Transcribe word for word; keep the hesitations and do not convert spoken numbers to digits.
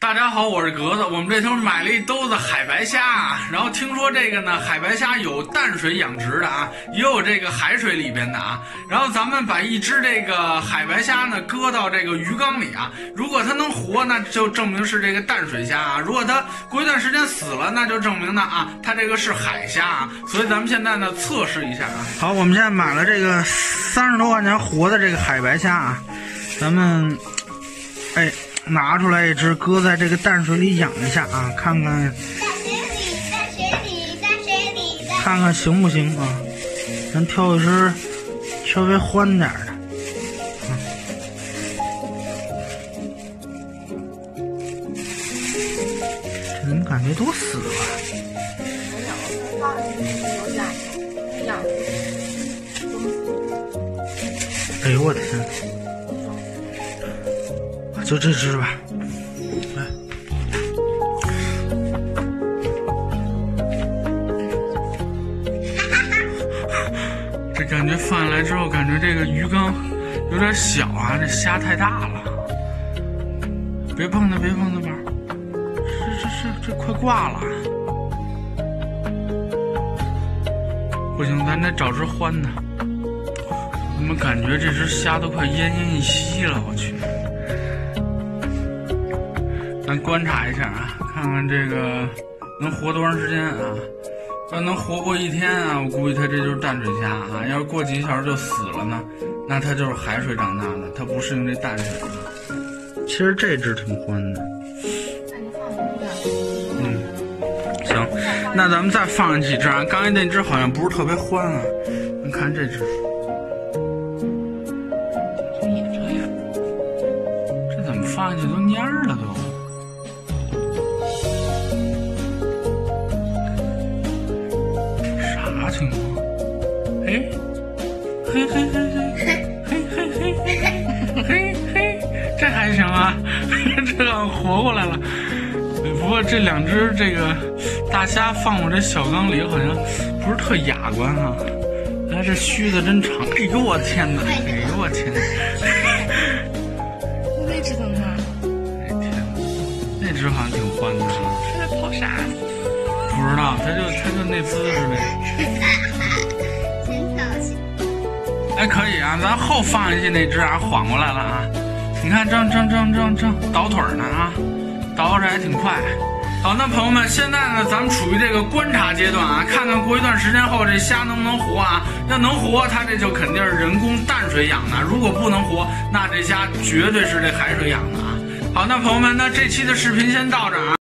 大家好，我是格子。我们这头买了一兜子海白虾啊，然后听说这个呢，海白虾有淡水养殖的啊，也有这个海水里边的啊。然后咱们把一只这个海白虾呢搁到这个鱼缸里啊，如果它能活，那就证明是这个淡水虾啊；如果它过一段时间死了，那就证明呢啊，它这个是海虾啊。所以咱们现在呢测试一下啊。好，我们现在买了这个三十多块钱活的这个海白虾啊，咱们哎。拿出来一只，搁在这个淡水里养一下啊，看看。 在水里，在水里，在水里， 看看行不行啊？咱挑一只稍微欢点的。嗯、这怎么感觉都死了？哎呦我的天！就这只吧，来，这感觉放下来之后，感觉这个鱼缸有点小啊，这虾太大了，别碰它，别碰它吧，这这这这快挂了，不行，咱得找只欢的，怎么感觉这只虾都快奄奄一息了？我去。咱观察一下啊，看看这个能活多长时间啊？要能活过一天啊，我估计它这就是淡水虾啊。要是过几小时就死了呢，那它就是海水长大的，它不适应这淡水啊。其实这只挺欢的。嗯，行，那咱们再放几只啊。刚才那只好像不是特别欢啊，你看这只。这怎么放下去都蔫了都？啥情况？哎，嘿嘿嘿嘿，嘿嘿嘿嘿嘿嘿，这还行啊，这个活过来了。不过这两只这个大虾放我这小缸里，好像不是特雅观啊。哎，这须子真长！哎呦我天哪！哎呦我天哪！ 那只怎么办？ 哎天哪，那只好像挺欢的啊。 是在跑啥？ 不知道，他就他就那姿势呗。 真高兴。 哎，可以啊，咱后放下去那只啊，缓过来了啊。你看，正正正正正倒腿呢啊，倒着还挺快。好，那朋友们，现在呢，咱们处于这个观察阶段啊，看看过一段时间后这虾能不能活啊？要能活，它这就肯定是人工淡水养的；如果不能活，那这虾绝对是这海水养的啊。好，那朋友们，那这期的视频先到这儿啊。